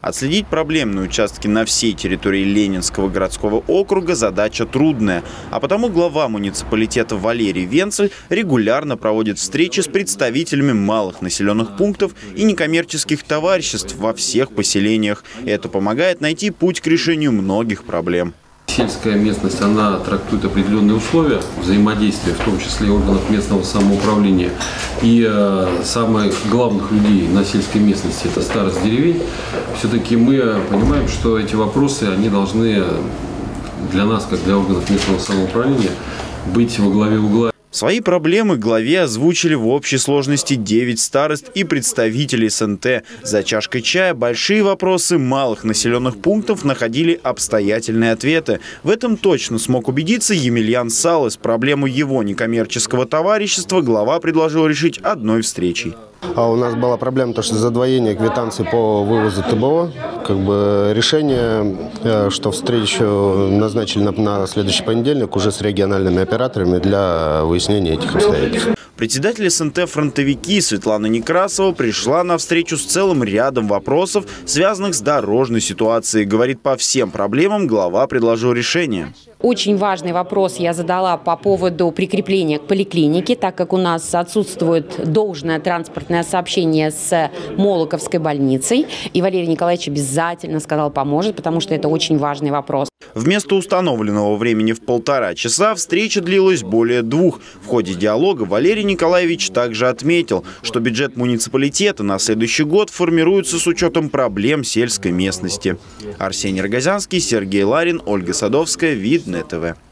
Отследить проблемные участки на всей территории Ленинского городского округа задача трудная. А потому глава муниципалитета Валерий Венцель регулярно проводит встречи с представителями малых населенных пунктов и некоммерческих товариществ во всех поселениях. Это помогает найти путь к решению многих проблем. Сельская местность, она трактует определенные условия взаимодействия, в том числе органов местного самоуправления. И самых главных людей на сельской местности – это старость деревень. Все-таки мы понимаем, что эти вопросы, они должны для нас, как для органов местного самоуправления, быть во главе угла. Свои проблемы главе озвучили в общей сложности 9 старост и представителей СНТ. За чашкой чая большие вопросы малых населенных пунктов находили обстоятельные ответы. В этом точно смог убедиться Емельян Салес. Проблему его некоммерческого товарищества глава предложил решить одной встречей. А у нас была проблема, то, что задвоение квитанции по вывозу ТБО. Решение, что встречу назначили на следующий понедельник уже с региональными операторами для выяснения этих обстоятельств. Председатель СНТ «Фронтовики» Светлана Некрасова пришла на встречу с целым рядом вопросов, связанных с дорожной ситуацией. Говорит, по всем проблемам глава предложил решение. Очень важный вопрос я задала по поводу прикрепления к поликлинике, так как у нас отсутствует должное транспортное сообщение с Молоковской больницей. И Валерий Николаевич обязательно сказал, поможет, потому что это очень важный вопрос. Вместо установленного времени в 1,5 часа встреча длилась более 2. В ходе диалога Валерий Николаевич также отметил, что бюджет муниципалитета на следующий год формируется с учетом проблем сельской местности. Арсений Рогозянский, Сергей Ларин, Ольга Садовская, Видное ТВ.